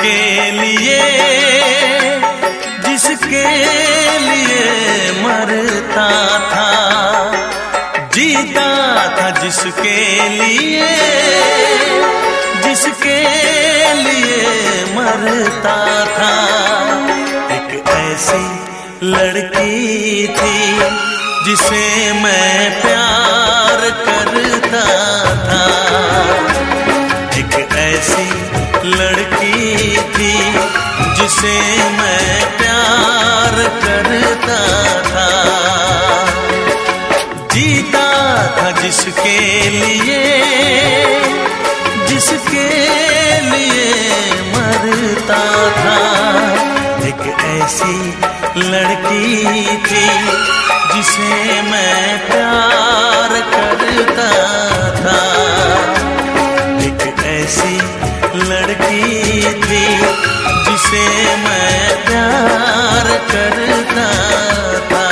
जिसके लिए मरता था, जीता था जिसके लिए मरता था। एक ऐसी लड़की थी जिसे मैं प्यार करता था, एक ऐसी लड़की थी जिसे मैं प्यार करता था। जीता था जिसके लिए मरता था। एक ऐसी लड़की थी जिसे मैं प्यार करता था, एक ऐसी लड़की थी जिसे मैं प्यार करता था।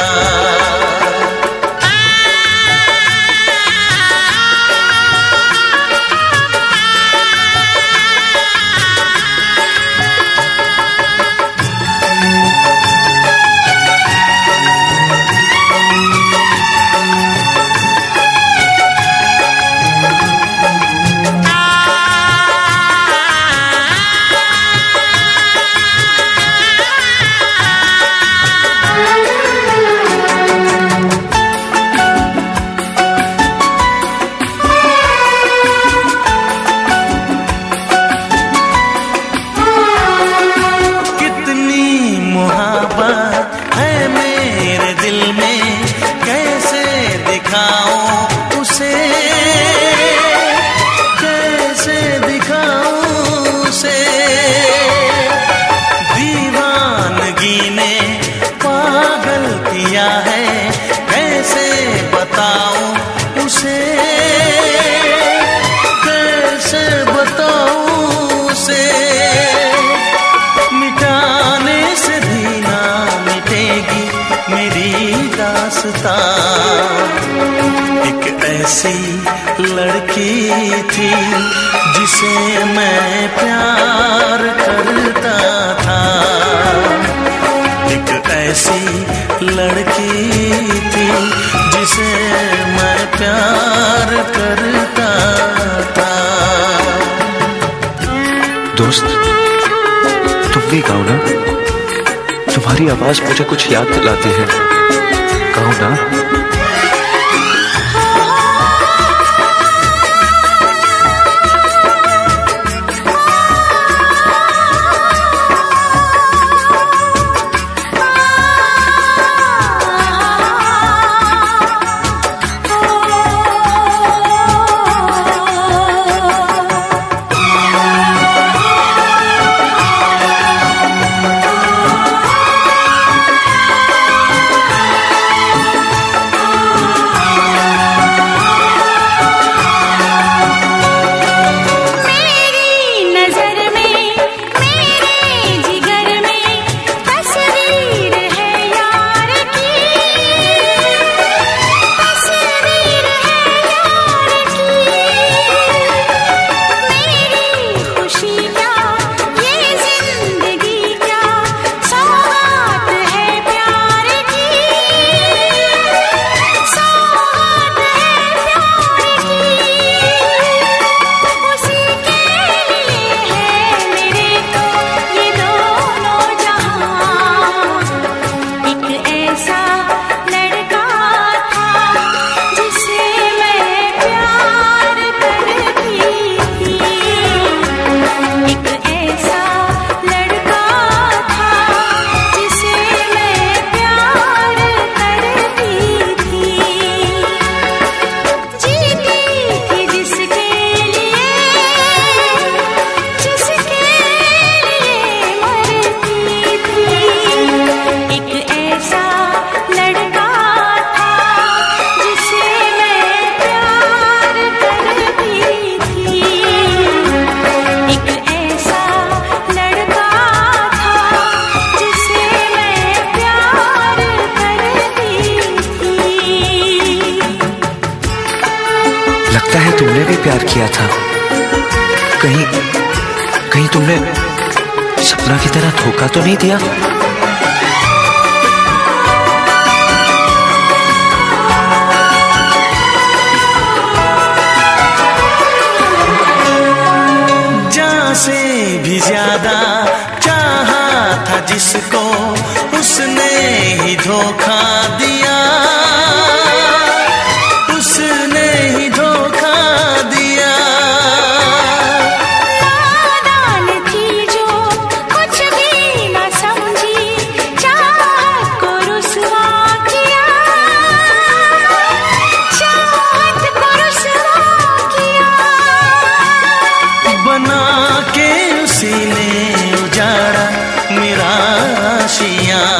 एक ऐसी लड़की थी जिसे मैं प्यार करता था, एक ऐसी लड़की थी जिसे मैं प्यार करता था। दोस्त, तुम भी गाओ ना, तुम्हारी आवाज मुझे कुछ याद दिलाती है, गाओ ना। लगता है तुमने भी प्यार किया था, कहीं तुमने सपना की तरह धोखा तो नहीं दिया? जान से भी ज्यादा चाहा था जिसको, उसने ही धोखा दिया, उसने ही धोखा दिया। नादान थी जो कुछ भी न समझी, चाहत को रुसवा किया, चाहत को रुसवा किया। बना के उसी ने उजाड़ा मेरा आशियाँ।